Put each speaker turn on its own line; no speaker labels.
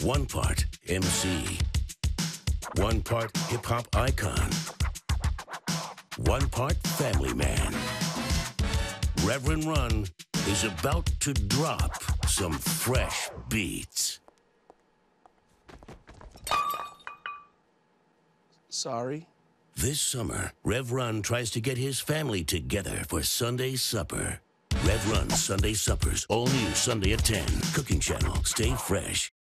One part MC. One part hip-hop icon. One part family man. Rev Run is about to drop some fresh beats.
Sorry.
This summer, Rev Run tries to get his family together for Sunday supper. Rev Run Sunday Suppers, all new Sunday at 10. Cooking Channel. Stay fresh.